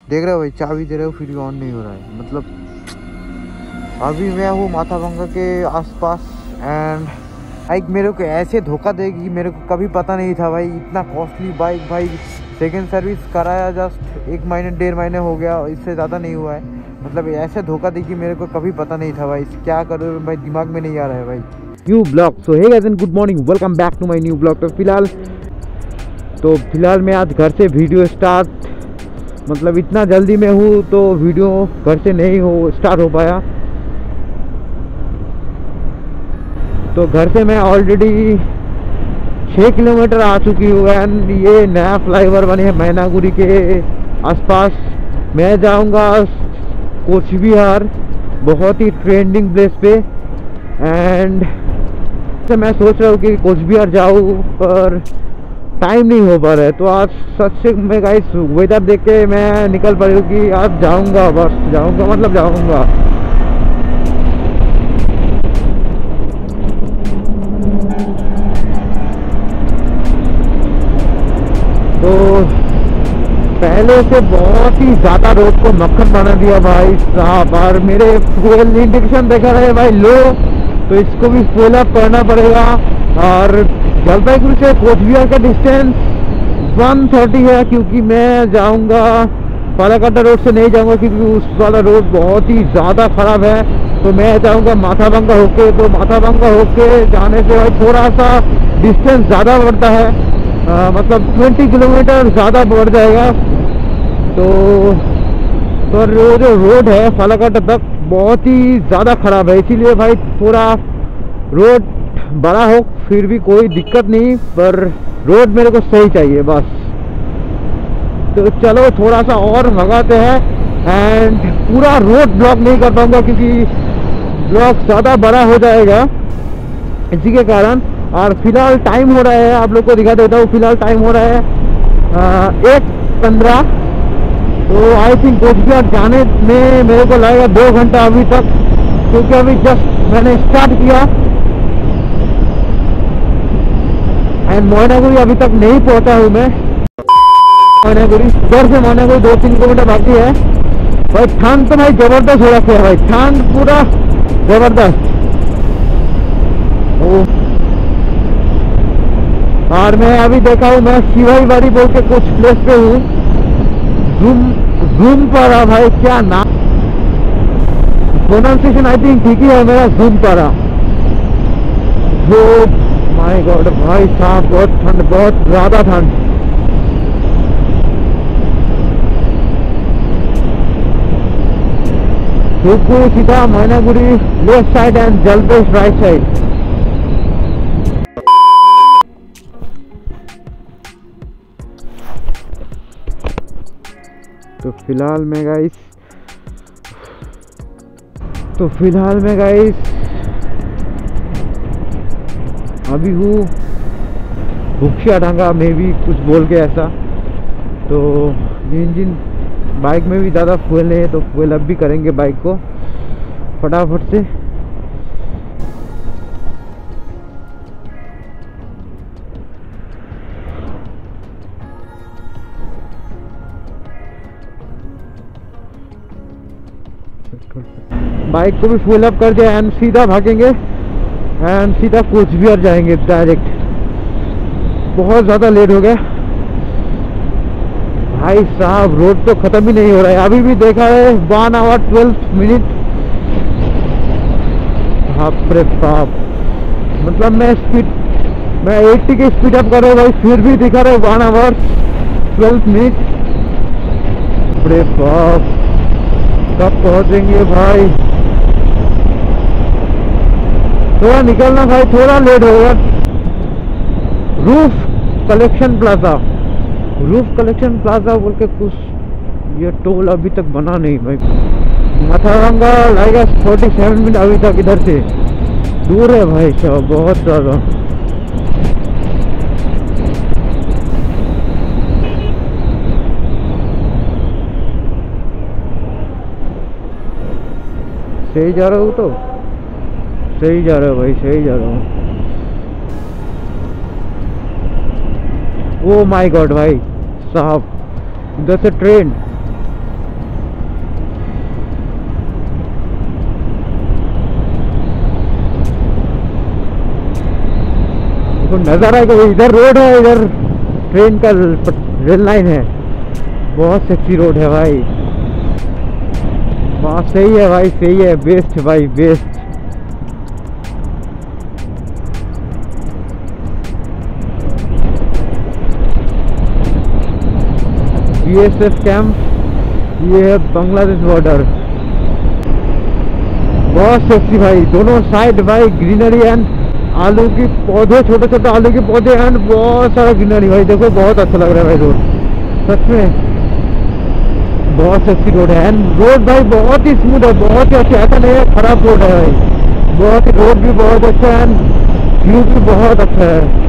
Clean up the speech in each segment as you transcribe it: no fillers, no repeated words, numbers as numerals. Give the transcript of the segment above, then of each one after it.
देख रहे हो भाई, चाबी दे रहे हो फिर भी ऑन नहीं हो रहा है। मतलब अभी मैं हूँ माथाभंगा के आसपास एंड बाइक मेरे को ऐसे धोखा देगी, मेरे को कभी पता नहीं था भाई। इतना कॉस्टली बाइक भाई, सेकंड सर्विस कराया जस्ट 1 महीने 1.5 महीने हो गया, इससे ज़्यादा नहीं हुआ है। मतलब ऐसे धोखा देगी मेरे को कभी पता नहीं था भाई। क्या करूँ भाई, दिमाग में नहीं आ रहा है भाई। New blog. So hey guys and good morning, welcome back to my new blog. तो फिलहाल मैं आज घर से वीडियो स्टार्ट, मतलब इतना जल्दी में हूँ तो वीडियो घर से नहीं स्टार्ट हो पाया। तो घर से मैं ऑलरेडी 6 किलोमीटर आ चुकी हूँ एंड ये नया फ्लाईओवर बने है मैनागुड़ी के आसपास। मैं जाऊँगा कोच बिहार, बहुत ही ट्रेंडिंग प्लेस पे। एंड मैं सोच रहा हूँ कि कोच बिहार जाऊँ पर टाइम नहीं हो पा रहा है। तो आज सच में गाइस वेदर देख के मैं निकल पड़ी हूँ कि आज जाऊँगा, बस जाऊँगा मतलब जाऊँगा। तो पहले से बहुत ही ज़्यादा रोड को मक्खन बना दिया भाई साहब। और मेरे फ्यूल इंडिकेशन देखा रहे भाई लो, तो इसको भी फुल अप करना पड़ेगा। और जलपाईगुड़ी से कोच बिहार का डिस्टेंस 130 है, क्योंकि मैं जाऊंगा फालाकाटा रोड से नहीं जाऊंगा क्योंकि उस वाला रोड बहुत ही ज़्यादा ख़राब है। तो मैं जाऊंगा माथाभंगा होके। तो माथाभंगा होके जाने से भाई थोड़ा सा डिस्टेंस ज़्यादा बढ़ता है, मतलब 20 किलोमीटर ज़्यादा बढ़ जाएगा। तो जो रोड है फालाकाटा तक बहुत ही ज़्यादा ख़राब है, इसीलिए भाई थोड़ा रोड बड़ा हो फिर भी कोई दिक्कत नहीं, पर रोड मेरे को सही चाहिए बस। तो चलो थोड़ा सा और भगाते हैं एंड पूरा रोड ब्लॉक नहीं कर पाऊंगा क्योंकि ब्लॉक ज़्यादा बड़ा हो जाएगा इसी के कारण। और फिलहाल टाइम हो रहा है, आप लोग को दिखा देता हूँ। फिलहाल टाइम हो रहा है 1:15। तो आई थिंक कोच बिहार जाने में मेरे को लगेगा 2 घंटा अभी तक, क्योंकि अभी जस्ट मैंने स्टार्ट किया एंड मैनागुड़ी अभी तक नहीं पहुंचा हूँ मैं। मैनागुड़ी इधर से मैनागुड़ी 2-3 किलोमीटर बाकी है भाई। ठंड तो भाई जबरदस्त हो रखा है भाई, ठंड पूरा जबरदस्त। और मैं अभी देखा हूँ, मैं शिवाई बाड़ी बोल के कुछ प्लेस पे हूँ, जूम पारा भाई, क्या नाम प्रोनाउंसिएशन आई थिंक ठीक ही है मेरा, जूम पारा। जो माय गॉड भाई साहब, बहुत ठंड, बहुत ज़्यादा ठंड। धूपगुड़ी सीधा Maynaguri left side and Jalpesh right side. तो फिलहाल में गाइस अभी हूँ भुखिया डांगा में भी कुछ बोल के ऐसा। तो इंजन बाइक में भी ज़्यादा फ्यूल नहीं है, तो फ्यूल अप भी करेंगे बाइक को फटाफट से। बाइक को भी फुल अप कर दिया एंड सीधा भागेंगे एंड सीधा कोच बिहार जाएंगे डायरेक्ट। बहुत ज़्यादा लेट हो गया भाई साहब, रोड तो ख़त्म ही नहीं हो रहा है। अभी भी देखा है 1 आवर 12 मिनट। बाप रे बाप, मतलब मैं 80 की स्पीड अप कर रहा हूँ भाई, फिर भी दिखा रहा है 1 आवर 12 मिनट। अरे बाप, कब पहुँचेंगे भाई? थोड़ा निकलना भाई, थोड़ा लेट होगा। रूफ कलेक्शन प्लाजा बोल के कुछ, ये टोल अभी तक बना नहीं भाई। माथाभंगा लगेगा 47 मिनट अभी तक, इधर से दूर है भाई साहब, बहुत ज़्यादा। सही जा रहा हूँ तो सही जा रहा है भाई, सही जा रहा हूँ। ओ माय गॉड भाई साहब, इधर से ट्रेन आपको नजर आएगा, इधर रोड है, इधर ट्रेन का रेल लाइन है। बहुत सेक्सी रोड है भाई। वहाँ सही है भाई, सही है, बेस्ट भाई बेस्ट। BSF कैंप, ये है बांग्लादेश बॉर्डर। बहुत सेक्सी भाई, दोनों साइड भाई ग्रीनरी एंड आलू की पौधे, छोटे छोटे आलू के पौधे एंड बहुत सारा ग्रीनरी भाई। देखो बहुत अच्छा लग रहा है भाई रोड, सच में बहुत सेक्सी रोड है। एंड रोड भाई बहुत ही स्मूथ है, बहुत ही अच्छा, ऐसा नहीं है खराब रोड है भाई। बहुत ही रोड भी बहुत अच्छा है एंड व्यू भी बहुत अच्छा है।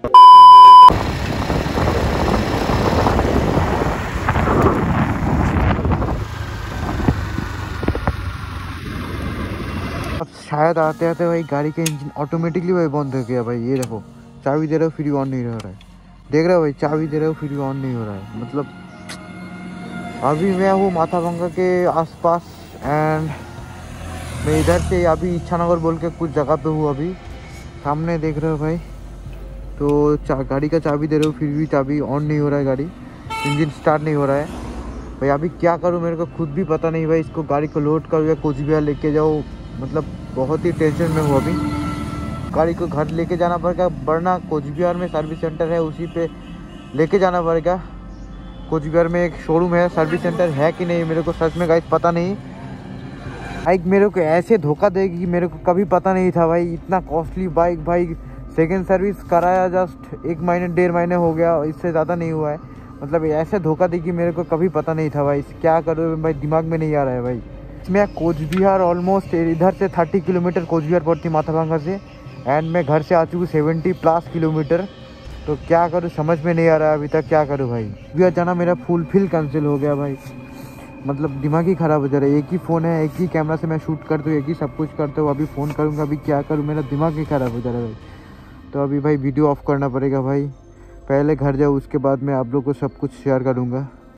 अब शायद आते आते भाई गाड़ी का इंजन ऑटोमेटिकली भाई बंद हो गया भाई। ये देखो चाबी दे रहा हूँ फिर भी ऑन नहीं हो रहा है। देख रहे हो भाई, चाबी दे रहा हूँ फिर भी ऑन नहीं हो रहा है। मतलब अभी मैं हूँ माथाभंगा के आसपास एंड मैं इधर से अभी इच्छानगर बोल के कुछ जगह पे हूँ। अभी सामने देख रहे हो भाई, तो गाड़ी का चाबी दे रहे हो फिर भी चाबी ऑन नहीं हो रहा है, गाड़ी इंजन स्टार्ट नहीं हो रहा है भाई। अभी क्या करूँ मेरे को खुद भी पता नहीं भाई। इसको गाड़ी को लोड करूँ या कुछ भी लेके जाऊँ, मतलब बहुत ही टेंशन में हूँ अभी। गाड़ी को घर लेके जाना पड़ेगा, वरना कोच बिहार में सर्विस सेंटर है उसी पे लेके जाना पड़ेगा। कोच बिहार में एक शोरूम है, सर्विस सेंटर है कि नहीं मेरे को सच में गाइस पता नहीं। बाइक मेरे को ऐसे धोखा देगी मेरे को कभी पता नहीं था भाई। इतना कॉस्टली बाइक भाई, सेकेंड सर्विस कराया जस्ट 1 महीने 1.5 महीने हो गया, इससे ज़्यादा नहीं हुआ है। मतलब ऐसे धोखा देगी मेरे को कभी पता नहीं था भाई। क्या करूँ भाई, दिमाग में नहीं आ रहा है भाई। मैं कोच बिहार ऑलमोस्ट इधर से 30 किलोमीटर कोच बिहार पड़ती माथाभंगा से, एंड मैं घर से आ चुकी 70+ किलोमीटर। तो क्या करूँ समझ में नहीं आ रहा है अभी तक, क्या करूँ भाई। बिहार जाना मेरा फुल कैंसिल हो गया भाई। मतलब दिमाग ही ख़राब हो जा रहा है। एक ही फ़ोन है, एक ही कैमरा से मैं शूट करता हूँ, एक ही सब कुछ करता हूँ। अभी फ़ोन करूँगा, अभी क्या करूँ, मेरा दिमाग ही ख़राब हो जा रहा है भाई। तो अभी भाई वीडियो ऑफ करना पड़ेगा भाई। पहले घर जाऊँ, उसके बाद मैं आप लोग को सब कुछ शेयर करूँगा।